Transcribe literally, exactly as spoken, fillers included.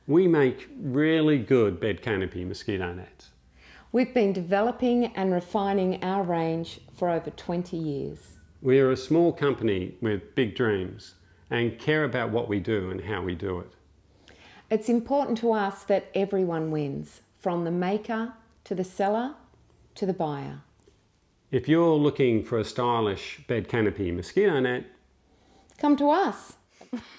We make really good bed canopy mosquito nets. We've been developing and refining our range for over twenty years. We are a small company with big dreams and care about what we do and how we do it. It's important to us that everyone wins, from the maker to the seller to the buyer. If you're looking for a stylish bed canopy mosquito net, Come to us.